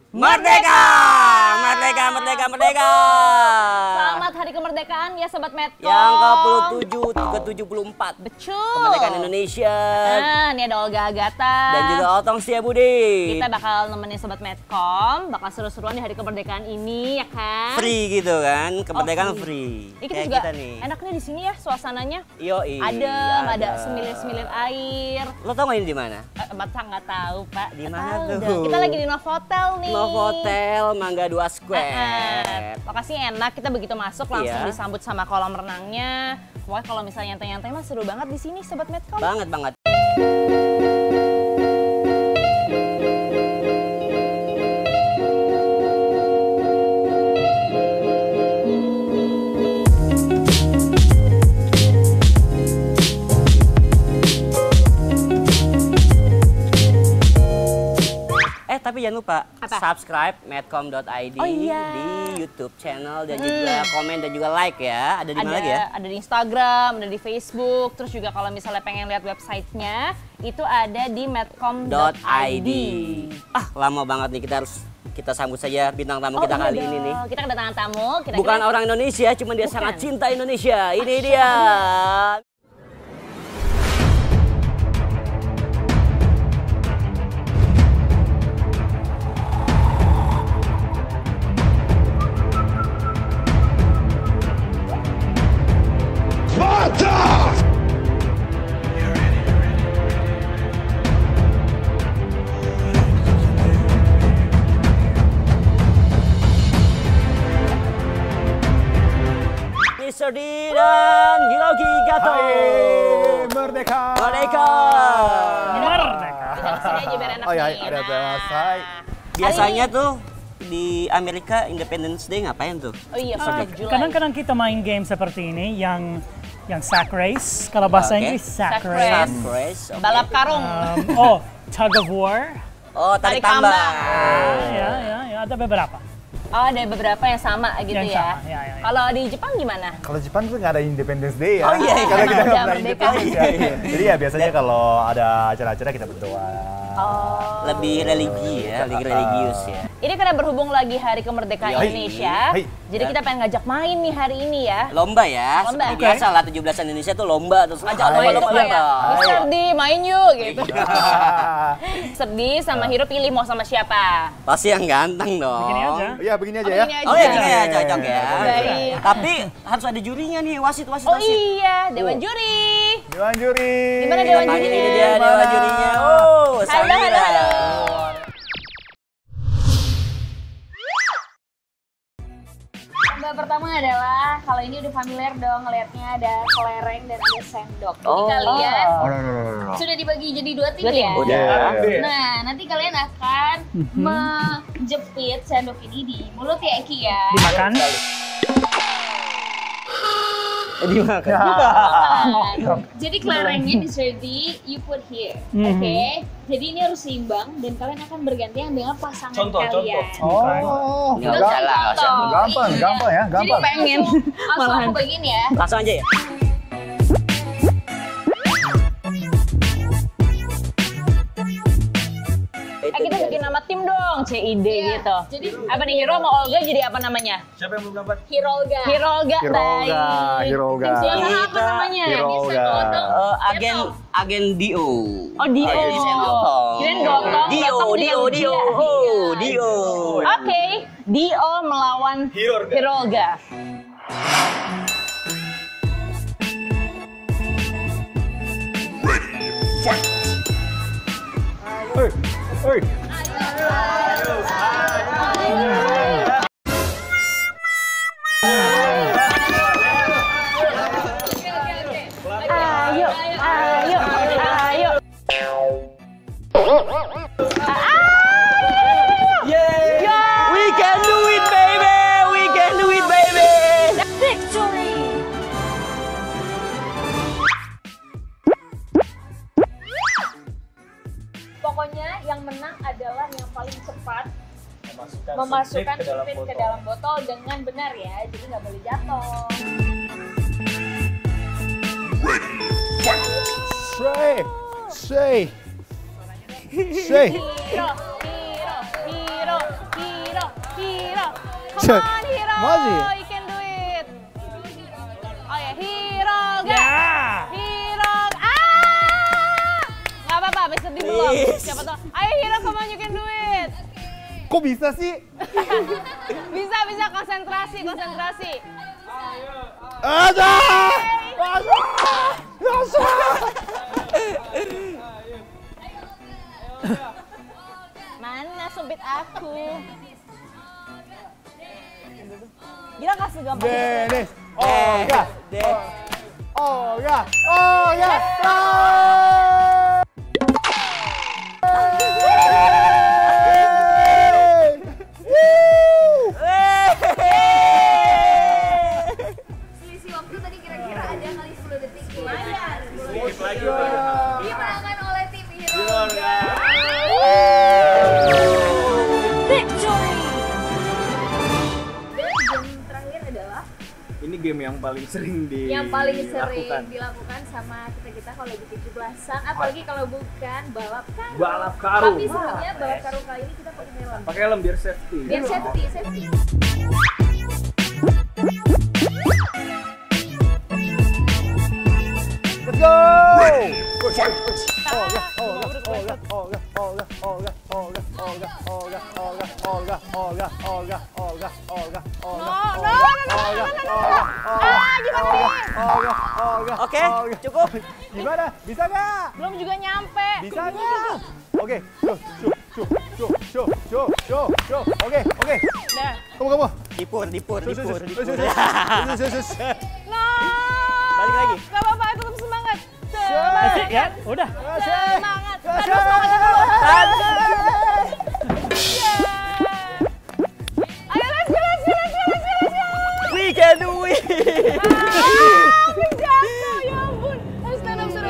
Merdeka! Merdeka, merdeka, merdeka! Selamat Hari Kemerdekaan ya Sobat Medcom. Yang ke-74. Betul. Kemerdekaan Indonesia. Nah, ini ada Olga Agatha. Dan juga Otong Setiabudi. Kita bakal nemenin Sobat Medcom, bakal seru-seruan di Hari Kemerdekaan ini ya kan? Free gitu kan, kemerdekaan free. Ini kita Kayak juga kita nih. enaknya di sini ya suasananya. Yoi. Adem, ada semilir-semilir air. Lo tau gak ini di mana? Mata nggak tahu Pak. Di Nggak mana tahu tuh? dah. Kita lagi di Novotel nih. Novotel Mangga 2 Square. Lokasinya enak, kita begitu masuk langsung Iya. disambut sama kolam renangnya. Pokoknya kalau misalnya nyantai-nyantai mah seru banget di sini Sobat Medcom. Banget banget. Tapi jangan lupa subscribe medcom.id di YouTube channel dan juga komen dan juga like ya. Ada di mana lagi ya? Ada di Instagram, ada di Facebook. Terus juga kalau misalnya pengen lihat websitenya itu ada di medcom.id. Lama banget nih, kita sambut saja bintang tamu kita kali ini nih. Kita kedatangan tamu. Bukan orang Indonesia, cuma dia sangat cinta Indonesia. Ini dia. Mr. D dan Hiroki Gato. Hai, merdeka. Merdeka. Merdeka. Sini aja biar enak nih. Ada Hai. Biasanya tuh di Amerika Independence Day ngapain tuh? Oh iya, kadang-kadang kita main game seperti ini yang sack race. Kalau bahasa Inggris sack race. Sack race. Balap karung. Tug of war. Oh, tarik tambang. Ya, ada beberapa. Oh, ada beberapa yang sama gitu yang ya. Sama, ya. Kalau di Jepang gimana? Kalau Jepang tuh nggak ada Independence Day ya. Oh iya, karena kita nggak pernah merdeka. Independence ya. Jadi ya biasanya kalau ada acara-acara kita berdoa. Lebih religi ya, lebih religius ya. Ini karena berhubung lagi Hari Kemerdekaan Indonesia, jadi kita pengen ngajak main nih hari ini ya. Lomba ya, seperti biasa lah 17-an Indonesia tuh lomba terus ngajak lomba-lomba ya. Mister D main yuk gitu. Sedih sama Hiro pilih mau sama siapa? Pasti yang ganteng dong. Begini aja. Iya, begini aja ya. Oh ya, begini ya, cocok ya. Baik. Tapi harus ada jurinya nih, wasit. Oh iya, Dewan Juri. Dewan Juri. Gimana Dewan Pagi Jurinya? ini dia Dewan Jurinya. Oh, Samira. Halo. Lomba pertama adalah, kalau ini udah familiar dong ngelihatnya ada kelereng dan ada sendok. Jadi kalian sudah dibagi jadi 2 tim ya? Udah. Nah, nanti kalian akan menjepit sendok ini di mulut ya Eki ya. Dimakan. Dimakan. Jadi kelerengnya you put here, oke? Jadi ini harus seimbang dan kalian akan bergantian dengan pasangan kalian. Oh, Nggak usah lah, nggak usah. gampang ya, Jadi gampang. pengen langsung aku bagiin ya. Langsung aja ya. Kita bikin nama tim dong, CID gitu. Jadi apa nih, Hiro sama Olga jadi apa namanya? Siapa yang belum dapat? Hirolga. Hirolga. Tim sebelah apa namanya? Hirolga. Agen Dio. Oh, Dio. Kirain Gotong. Dio. Oke, Dio melawan Hirolga. Hei. Ayo. We can do it, baby. We can do it, baby. Victory. Pokoknya yang menang adalah yang paling cepat memasukkan supit ke dalam botol dengan benar ya, jadi nggak boleh jatuh. Say. Hiro. Come on, Hiro. Maji. You can do it. Oh ya, Hiro. Ya. Hiro. Nggak apa-apa, besok di belum. Siapa tahu. Ayo Hiro, come on, you can do it. Kok bisa sih? Bisa, konsentrasi. Ada! Mana sumpit aku? Gila gak segampang itu? Denis! Olga! Olga! Selisih waktu tadi kira-kira ada kali 10 detik. Lumayan. Dimenangkan oleh tim Hiro. Victory! Dan game terakhir adalah Ini game yang paling sering dilakukan sama kita kalau lagi 17-an, apalagi kalau bukan balap karung. Balap karung. Tapi sebelumnya balap karung kali ini kita pakai helm. Pakai helm biar safety. Biar safety. Let's go! Oke, cukup. Gimana? Bisa nggak? Belum juga nyampe. Bisa nggak? Oke, Oke. Nah. Kamu. Dipur. Balik lagi. Gak apa-apa, tetap semangat. Masih ya, udah. Semangat. Ayo, let's go. We can do it. Jatuh, ya ampun. Harus stand up.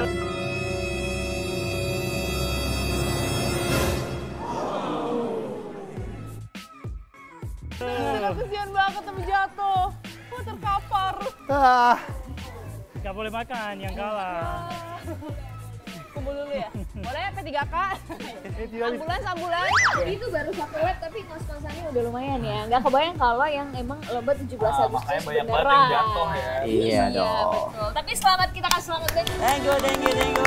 Kesian banget tapi jatuh. Oh, terkapar. Gak boleh makan yang kalah. Kumpul dulu ya. Boleh P3K. Ambulans. Itu baru 1 lap tapi ngos-ngosannya udah lumayan ya. Nggak kebayang kalau yang emang lomba 17 Agustus makanya banyak beneran. banget yang jatuh ya. Iya dong. Betul. Tapi selamat, kita kasih selamat dulu. Thank you.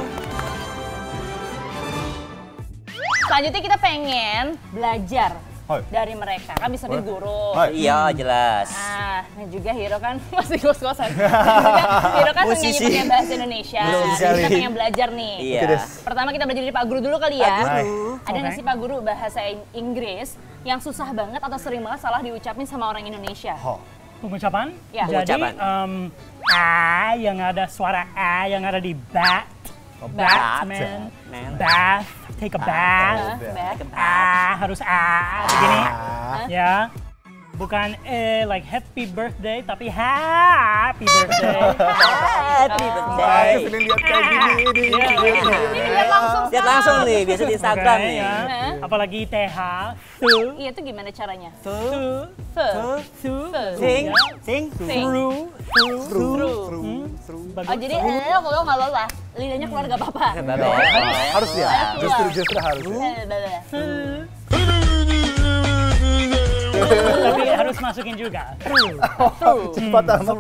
Selanjutnya kita pengen belajar Hai. dari mereka. Kan bisa dari guru. Hai. Iya, jelas. Dan juga Hiro kan masih kos-kosan. Hiro kan penyanyi Musisi. pakai bahasa Indonesia. Belum Jadi sekali. kita pengen belajar nih. Iya. Oke, Des. Pertama kita belajar dari Pak Guru dulu kali ya. Hai. Ada nggak Oke. sih Pak Guru bahasa Inggris yang susah banget atau sering banget salah diucapin sama orang Indonesia? Pengucapan? Ya. Jadi Pengucapan. A yang ada suara A yang ada di bat. Batman. Man. Bath. Take a bath. Harus A begini. Ya. Bukan like happy birthday tapi happy birthday. Happy birthday. Sering lihat kayak gini ini. Ini lihat langsung. Lihat langsung nih, biasa di Instagram Oke, nih. ya. Apalagi TH. Iya itu gimana caranya? Tuh. Sing. Sing. Through. Oh jadi kalau nggak lola, lidahnya keluar nggak apa-apa. Harus ya. Justru harus. Tapi harus masukin juga. Cepat amat.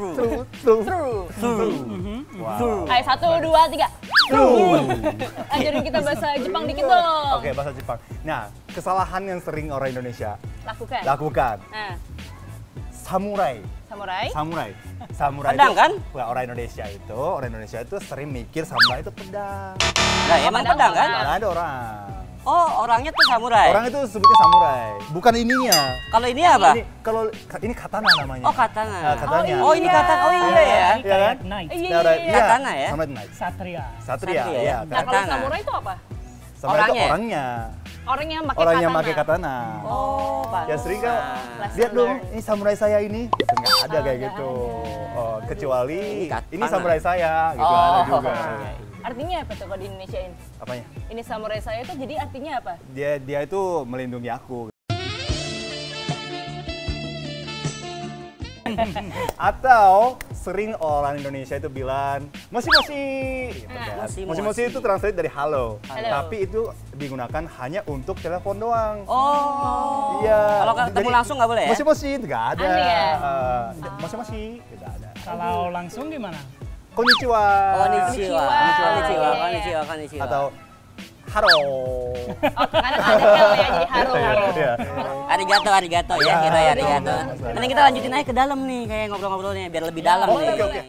Ayo 1, 2, 3. Ajarin kita bahasa Jepang dikit dong. Oke, bahasa Jepang. Nah, kesalahan yang sering orang Indonesia Lakukan. samurai. Samurai Pedang itu, kan? Wah, orang Indonesia itu sering mikir samurai itu pedang. Nah, emang pedang kan? Malah ada orang. Oh, orangnya tuh samurai. Orang itu sebutnya samurai, bukan ininya. Kalau ini apa? Ini katana namanya. Oh, katana. Katanya. Oh, ini katana. Oh, iya ya. Iya kan? Kayak knight. Iya. Katana ya? Samurai knight. Satria. Satria, Satria, iya. ya? Nah kalau Katana. samurai itu apa? Samurai itu Orangnya? orangnya. Orang yang pakai Orang katana. yang pakai katana. Oh, Ya sering kan, Lesson lihat dong, learned. ini samurai saya ini. Nggak ada kayak gitu. Oh, kecuali Ini ini katana. samurai saya, gitu Oh. ada juga. Artinya apa tuh kalau di Indonesiain? Apanya? Ini samurai saya itu jadi artinya apa? Dia itu melindungi aku. Atau sering orang Indonesia itu bilang moshi-moshi. Gitu kan. Moshi-moshi itu translate dari halo. Tapi itu digunakan hanya untuk telepon doang. Oh. Iya. Kalau ketemu langsung nggak boleh ya? Moshi-moshi nggak ada. Aneh ya? Moshi-moshi nggak ada. Kalau langsung gimana? Konnichiwa. Konnichiwa. Konnichiwa. Konnichiwa. Konnichiwa. Atau haro. Karena ada ya, jadi haro. Iya. Arigato ya, Hiro ya, arigato. Nanti kita lanjutin aja ke dalam nih, kayak ngobrol-ngobrolnya biar lebih dalam nih. Oke.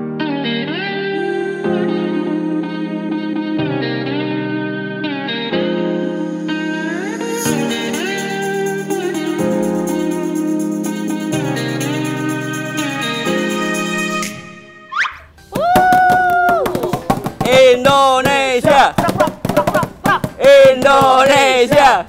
Indonesia. Indonesia.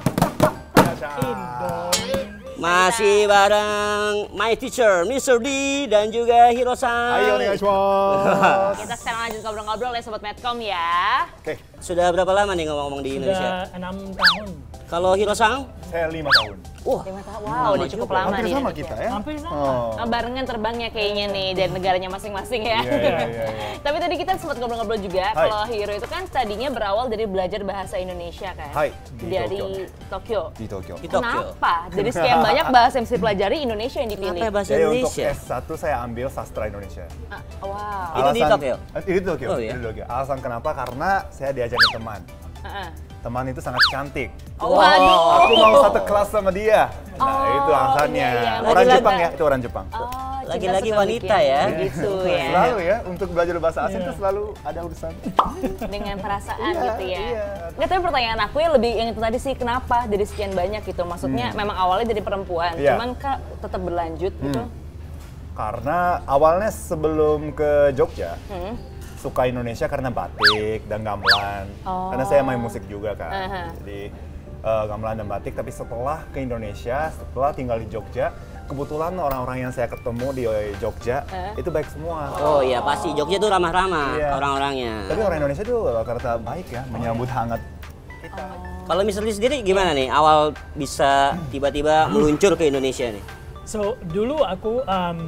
Masih bareng my teacher, Mr. D dan juga Hiro-san. Ayo onegaishimasu. Kita sekarang lanjut ngobrol-ngobrol ya Sobat Medcom ya. Oke, Sudah berapa lama nih ngomong-ngomong di Indonesia? Sudah 6 tahun. Kalau Hiro-san? saya 5 tahun. Wah, 5 tahun. Wow, udah cukup lama Hampir nih. sama Indonesia. kita ya. Hampir sama. Oh. Nah, barengan terbangnya kayaknya nih dari negaranya masing-masing ya. Iya. Tapi tadi kita sempat ngobrol-ngobrol juga. Hai. Kalau Hiro itu kan tadinya berawal dari belajar bahasa Indonesia kan. Hai, di Dari Tokyo. Di Tokyo. di Tokyo. Kenapa? Dari sekian banyak bahasa yang bisa dipelajari, Indonesia yang dipilih. Kenapa bahasa Jadi untuk Indonesia? S1 saya ambil sastra Indonesia. Ah, wow. Itu di Tokyo? Itu di Tokyo. Oh, iya? Itu di Tokyo. Alasan kenapa? Karena saya diajarin teman. Heeh. Teman itu sangat cantik. Oh, waduh. Aku mau satu kelas sama dia. Nah, itu alasannya. iya. Orang Lagi-lagi- Jepang ya, itu orang Jepang. Oh, cinta Lagi-lagi suka wanita bikin ya. Gitu ya. Selalu ya, untuk belajar bahasa asing itu selalu ada urusan. Dengan perasaan Iya, gitu ya. iya. Nggak, tapi pertanyaan aku ya lebih yang itu tadi sih, kenapa dari sekian banyak gitu? Maksudnya memang awalnya dari perempuan, Iya. cuman kak tetap berlanjut gitu. Karena awalnya sebelum ke Jogja, suka Indonesia karena batik dan gamelan. Oh. Karena saya main musik juga kan. Aha. Jadi gamelan dan batik. Tapi setelah ke Indonesia, setelah tinggal di Jogja, kebetulan orang-orang yang saya ketemu di Jogja itu baik semua. Oh iya pasti Jogja tuh ramah-ramah Iya. orang-orangnya. Tapi orang Indonesia tuh rata-rata baik ya, menyambut hangat. Kalau Mr. Lee sendiri gimana nih awal bisa tiba-tiba meluncur ke Indonesia nih? So, dulu aku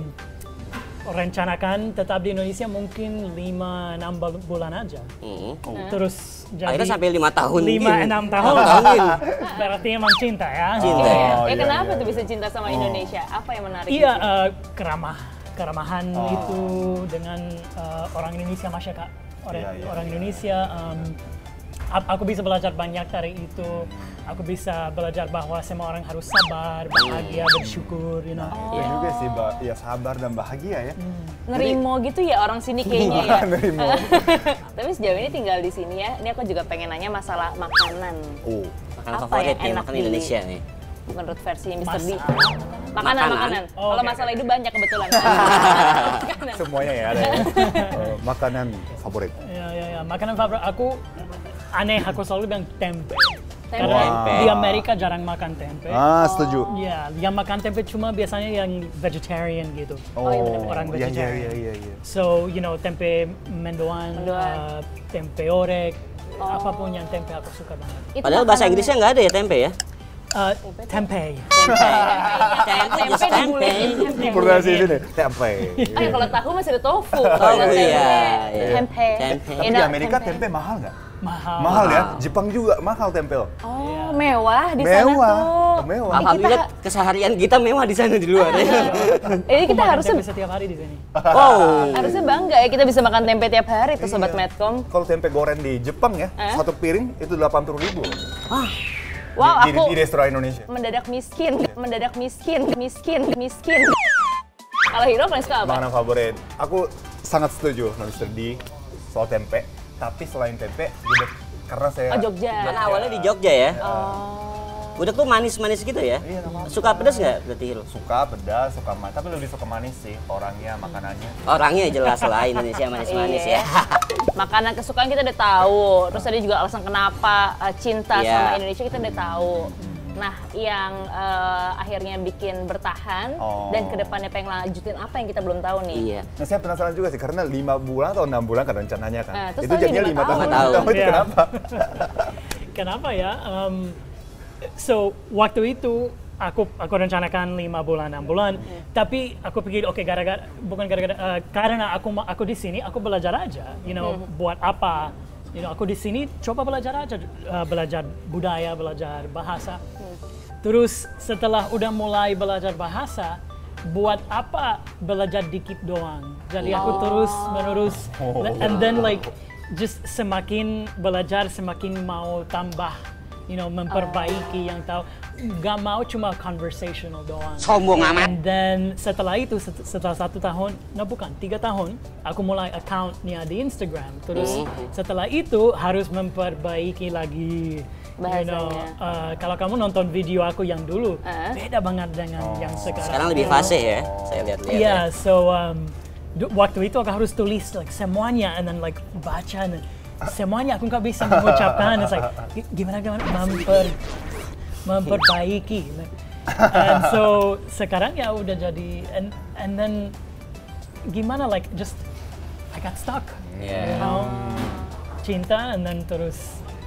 rencanakan tetap di Indonesia mungkin 5-6 bulan aja. Terus jadi Akhirnya sampai 5 tahun. 5-6 tahun. Berarti emang cinta ya. Cinta ya. Oh, Ya iya, kenapa iya, tuh iya. bisa cinta sama Indonesia? Apa yang menarik? Iya, di situ? keramahan itu dengan orang Indonesia, masyarakat Iya. orang Indonesia. Aku bisa belajar banyak dari itu. Aku bisa belajar bahwa semua orang harus sabar, bahagia, bersyukur, you know. Itu juga sih, ya sabar dan bahagia ya. Nerimo gitu ya orang sini kayaknya ya. Nerimo. Tapi sejauh ini tinggal di sini ya, ini aku juga pengen nanya masalah makanan. Oh, Makanan Apa favorit yang ya, enak makanan di- Indonesia nih. Menurut versi Mr. D. Makanan? Makanan. Oh, Kalau oke. masalah itu banyak kebetulan. Makanan. semuanya ya ada ya. Makanan favorit. Ya. Makanan favorit aku aneh, aku selalu bilang tempe. Tempe. Karena Tempe. di Amerika jarang makan tempe. Setuju. Ya, yang makan tempe cuma biasanya yang vegetarian gitu. iya benar-benar. Orang iya, vegetarian. iya. So, you know, tempe mendoan, Mendoan. tempe orek, apapun yang tempe aku suka banget. Itu Padahal bahasa makanan- Inggrisnya nggak ada ya tempe ya? Tempe. Tempe, just tempe. Pronunciasi sini, tempe. Oh ya, kalau tahu masih ada tofu. Oh Kalau iya. Tempe. Tempe. Tapi di Amerika tempe mahal nggak? Mahal. Mahal ya. Jepang juga mahal tempe. Oh, mewah di sana Mewah. tuh. Mewah. Alhamdulillah keseharian kita mewah di sana di luar ya. Jadi kita Makan harusnya tempe setiap hari di sini. Oh. harusnya bangga ya kita bisa makan tempe tiap hari tuh Sobat Iya. Medcom. Kalau tempe goreng di Jepang ya, satu piring itu 80.000. Wow, Di aku restoran Indonesia. mendadak miskin. Kalau Hiro paling suka apa? Makanan favorit. Aku sangat setuju sama Mr. D soal tempe. Tapi selain tempe, gudeg. Karena saya Oh, Jogja. Karena awalnya di Jogja ya. Oh. Gudeg tuh manis-manis gitu ya. Iya, manis. Suka pedas nggak berarti Hiro? suka pedas, suka manis. Tapi lebih suka manis sih orangnya, makanannya. Orangnya jelas lah Indonesia manis-manis Iya. ya. Makanan kesukaan kita udah tahu. Terus tadi juga alasan kenapa cinta Iya. sama Indonesia kita udah tahu. Nah, yang akhirnya bikin bertahan dan kedepannya pengen lanjutin apa yang kita belum tahu nih. Iya. Nah, saya penasaran juga sih, karena 5 bulan atau 6 bulan kan rencananya kan. Terus itu tadi jadinya 5 5 tahun. tahun. Tahu itu Iya. kenapa? Kenapa ya? So, waktu itu aku rencanakan 5 bulan 6 bulan, tapi aku pikir oke, karena aku di sini aku belajar aja, buat apa, aku di sini coba belajar aja, belajar budaya, belajar bahasa. Terus setelah udah mulai belajar bahasa, buat apa belajar dikit doang. Jadi aku terus menerus, and then like just semakin belajar semakin mau tambah, memperbaiki yang tahu. Gak mau cuma conversational doang. Sombong amat. And then setelah itu, setelah 1 tahun, 3 tahun, aku mulai account-nya di Instagram. Terus setelah itu harus memperbaiki lagi bahasanya. Kalau kamu nonton video aku yang dulu, beda banget dengan yang sekarang. Sekarang lebih fasih ya, saya lihat-lihat. Iya, so waktu itu aku harus tulis like semuanya, and then like baca, and semuanya aku nggak bisa mengucapkan. It's like gimana memperbaiki. And so sekarang ya udah jadi, and then gimana like just I got stuck, cinta, and then terus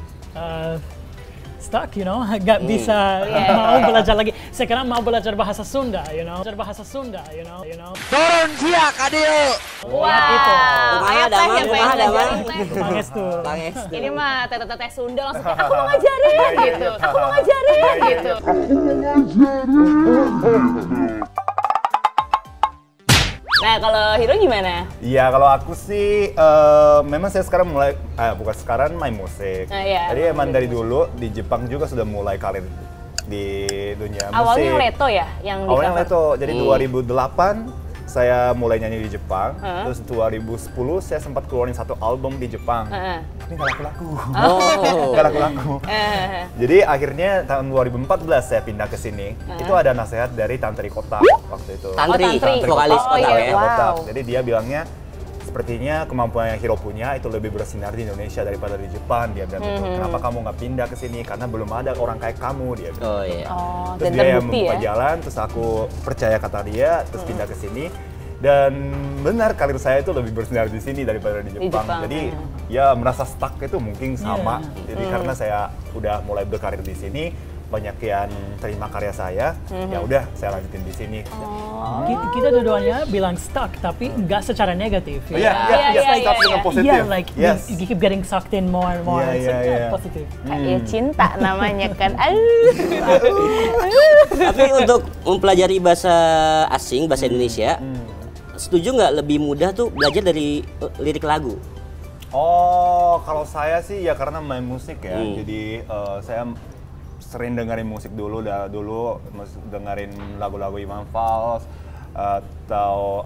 stuck, gak bisa mau belajar lagi. Sekarang mau belajar bahasa Sunda, belajar bahasa Sunda, Turun siak adil. Wah, itu. Ayah teh yang pengen ngajarin teh. Pangestu. Ini mah teteh Sunda langsung kayak, aku mau ngajarin gitu, aku mau ngajarin gitu. Nah, kalau Hiro gimana? Iya, kalau aku sih memang saya sekarang mulai, bukan sekarang main musik. Jadi emang dari dulu di Jepang juga sudah mulai karir di dunia musik. Awalnya Leto ya? Awalnya Leto, jadi 2008 saya mulai nyanyi di Jepang, terus 2010 saya sempat keluarin 1 album di Jepang, tapi nggak laku-laku. Nggak laku-laku. Jadi akhirnya tahun 2014 saya pindah ke sini. Itu ada nasihat dari Tante Rikota waktu itu. Tantri, vokalis Kotak ya. Kotak. Jadi dia bilangnya, sepertinya kemampuan yang Hiro punya itu lebih bersinar di Indonesia daripada di Jepang. Dia bilang gitu. Kenapa kamu nggak pindah ke sini? Karena belum ada orang kayak kamu, dia bilang. Oh iya. Terus dia yang membuka jalan, terus aku percaya kata dia, terus pindah ke sini. Dan benar, karir saya itu lebih bersinar di sini daripada di Jepang. Jadi ya merasa stuck itu mungkin sama. Jadi karena saya udah mulai berkarir di sini, banyak yang terima karya saya, ya udah saya lanjutin di sini. Kita dua-duanya bilang stuck, tapi nggak secara negatif. Iya, stuck dengan positif. Yeah, like you keep getting sucked in more and more. Iya. Positif. Kayak cinta namanya kan. Tapi untuk mempelajari bahasa asing, bahasa Indonesia, setuju nggak lebih mudah tuh belajar dari lirik lagu? Oh, kalau saya sih ya karena main musik ya, jadi saya sering dengerin musik dulu dengerin lagu-lagu Iwan Fals atau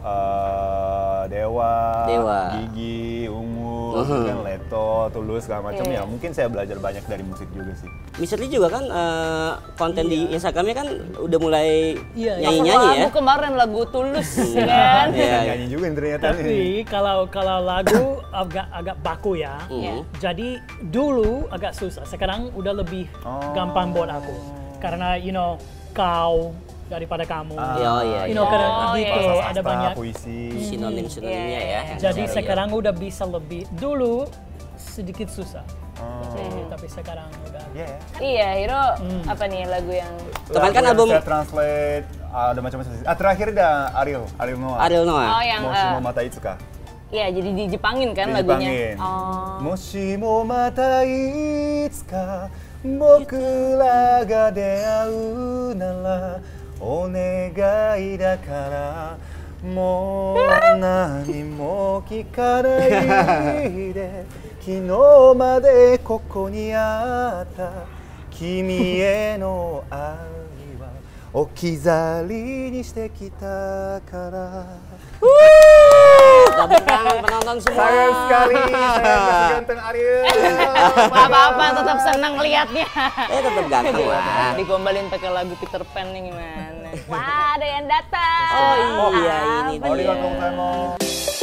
Dewa, Gigi, Ungu, kan Leto, Tulus segala macam ya. Mungkin saya belajar banyak dari musik juga sih. Mr. Lee juga kan konten di Instagramnya kan udah mulai nyanyi-nyanyi ya. Lagu kemarin lagu Tulus kan. Nyanyi juga ternyata. Tapi kalau lagu agak baku ya. Jadi dulu agak susah. Sekarang udah lebih gampang buat aku. Karena kau daripada kamu. Karena gitu ada banyak puisi, sinonim-sinonimnya ya. Jadi sekarang udah bisa lebih. Dulu sedikit susah. Tapi sekarang udah. Iya, Hiro apa nih lagu yang kemarin kan album saya translate ada macam-macam. Terakhir ada Ariel Noah. Oh, yang Moshimo Mata Itsuka. Iya, jadi dijepangin kan lagunya. Moshimo Mata Itsuka Bokura ga deau nara onegai dakara mou nani mo kikanai de kino made koko ni atta kimi e no ai wa okizari ni shite kita kara. Tepuk tangan penonton semua. Sayang sekali, saya masih ganteng Ariel. Apa-apa, tetap senang liatnya. Tetap ganteng lah. Digombalin pakai lagu Peter Pan nih gimana? Wah, ada yang datang. Oh iya, ini dia. Arigatou gozaimasu.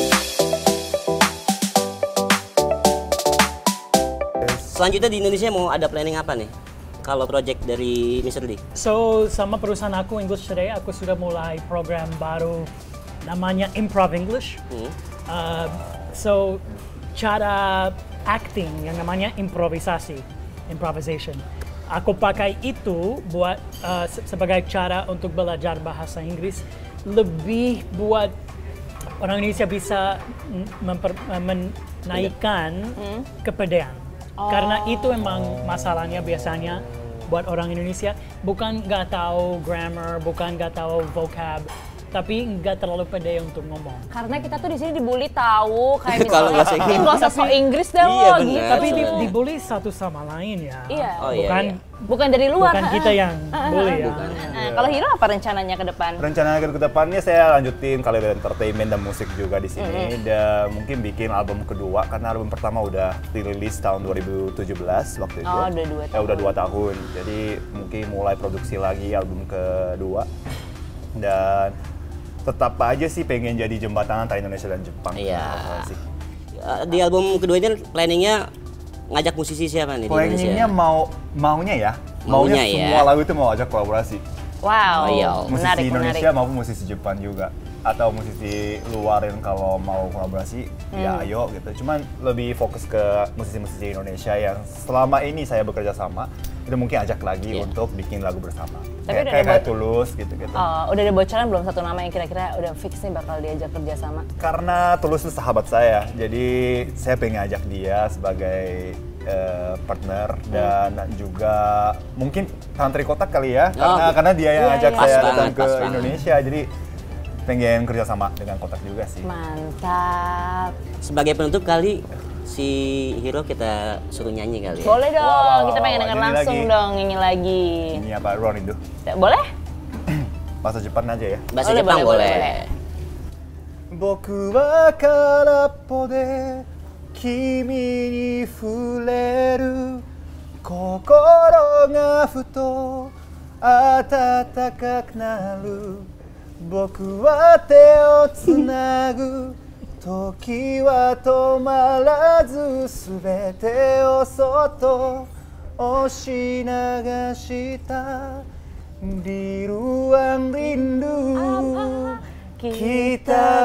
Selanjutnya di Indonesia mau ada planning apa nih? Kalau project dari Mr. Lee? So, sama perusahaan aku English Today, aku sudah mulai program baru namanya Improv English. So, cara acting yang namanya improvisation. aku pakai itu buat sebagai cara untuk belajar bahasa Inggris, lebih buat orang Indonesia bisa menaikkan kepedean. Karena itu emang masalahnya biasanya buat orang Indonesia, bukan nggak tahu grammar, bukan nggak tahu vocab, tapi nggak terlalu pede untuk ngomong. Karena kita tuh di sini dibully tahu kayak Kalau bahasa misalnya, Inggris. nggak usah so Inggris deh Iya, lo bener. gitu. Tapi dibully satu sama lain ya. Iya. Oh, iya, bukan iya. Bukan dari luar. bukan kita yang bully ya. Nah, kalau Hiro apa rencananya ke depan? Rencana ke depannya saya lanjutin karir entertainment dan musik juga di sini dan mungkin bikin album kedua karena album pertama udah dirilis tahun 2017 waktu itu. Oh, udah 2 tahun. Udah 2 tahun. Jadi mungkin mulai produksi lagi album kedua dan tetap aja sih pengen jadi jembatan antara Indonesia dan Jepang. Iya. Sih. Di album kedua ini planningnya ngajak musisi siapa nih di Indonesia? Planningnya maunya ya, Maunya ya. semua lagu itu mau ajak kolaborasi. Wow, Oh, iya. Musisi menarik, Indonesia menarik. maupun musisi Jepang juga. Atau musisi luar yang kalau mau kolaborasi, ya ayo gitu. Cuman lebih fokus ke musisi-musisi Indonesia yang selama ini saya bekerja sama, itu mungkin ajak lagi Iya. untuk bikin lagu bersama. Tapi udah Kayak ada Tulus gitu-gitu. Udah ada bocoran belum satu nama yang kira-kira udah fix nih bakal diajak kerja sama? Karena Tulus itu sahabat saya, jadi saya pengen ajak dia sebagai partner dan juga mungkin Tantri Kotak kali ya, karena dia yang Iya, ajak iya. saya Pas datang banget, ke pas banget. Indonesia, jadi pengen kerja sama dengan Kotak juga sih. Mantap. Sebagai penutup kali si Hiro kita suruh nyanyi kali ya. Boleh dong, Wow, kita pengen denger nyanyi langsung lagi. dong, nyanyi lagi. Ini apa Ron itu? Boleh? Bahasa Jepang aja ya. Bahasa Boleh, Jepang boleh, boleh. boleh. 僕は空っぽで君に触れる心がふと温かくなる僕は手をつなぐ時は止まらず全てをそっと押し流したdi ruang rindu kita